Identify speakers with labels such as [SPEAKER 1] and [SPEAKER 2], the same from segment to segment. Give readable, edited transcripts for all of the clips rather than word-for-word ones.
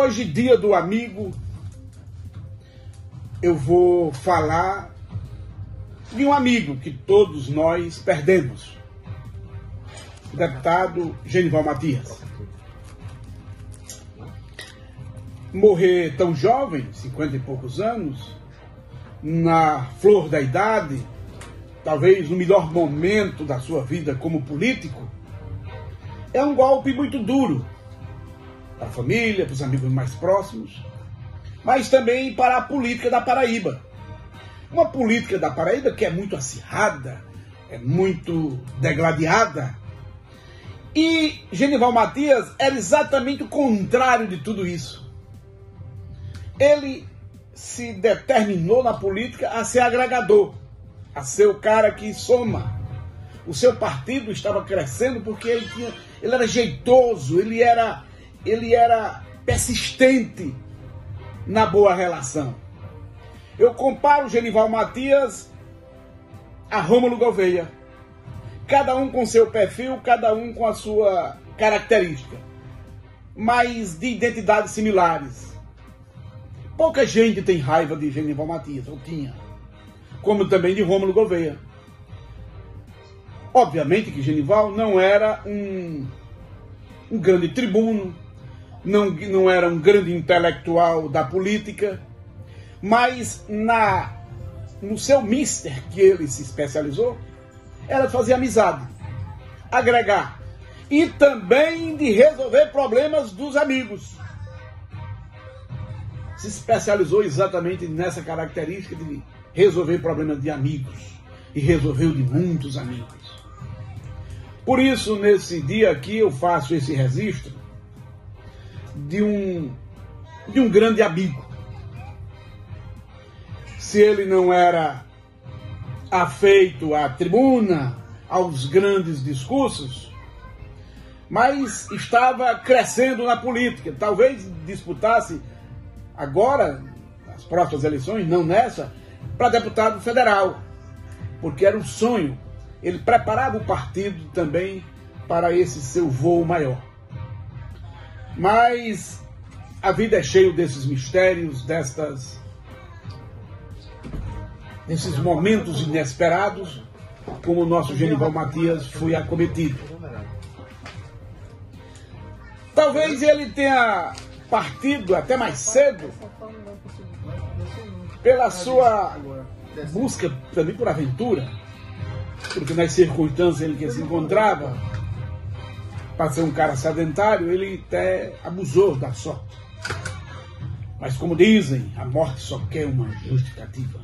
[SPEAKER 1] Hoje, dia do amigo, eu vou falar de um amigo que todos nós perdemos. O deputado Genival Matias. Morrer tão jovem, 50 e poucos anos, na flor da idade, talvez no melhor momento da sua vida como político, é um golpe muito duro para a família, para os amigos mais próximos, mas também para a política da Paraíba. Uma política da Paraíba que é muito acirrada, é muito degladiada. E Genival Matias era exatamente o contrário de tudo isso. Ele se determinou na política a ser agregador, a ser o cara que soma. O seu partido estava crescendo porque ele era jeitoso, ele era persistente na boa relação. Eu comparo Genival Matias a Rômulo Gouveia. Cada um com seu perfil, cada um com a sua característica, mas de identidades similares. Pouca gente tem raiva de Genival Matias, ou tinha, como também de Rômulo Gouveia. Obviamente que Genival não era um grande tribuno, não era um grande intelectual da política, mas no seu mister que ele se especializou, era de fazer amizade, agregar e também de resolver problemas dos amigos. Se especializou exatamente nessa característica de resolver problemas de amigos e resolveu de muitos amigos. Por isso, nesse dia aqui, eu faço esse registro de um grande amigo. Se ele não era afeito à tribuna, aos grandes discursos, mas estava crescendo na política. Talvez disputasse agora, nas próximas eleições, não nessa, para deputado federal, porque era um sonho. Ele preparava o partido também para esse seu voo maior. Mas a vida é cheia desses mistérios, desses momentos inesperados, como o nosso Genival Matias foi acometido. Talvez ele tenha partido até mais cedo pela sua busca também por aventura, porque nas circunstâncias em que se encontrava, para ser um cara sedentário, ele até abusou da sorte. Mas como dizem, a morte só quer uma justificativa.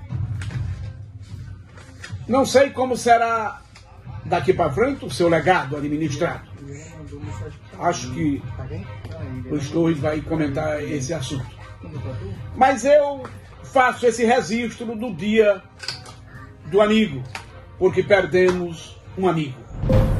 [SPEAKER 1] Não sei como será daqui para frente o seu legado administrado. Acho que o Luiz vai comentar esse assunto. Mas eu faço esse registro do dia do amigo, porque perdemos um amigo.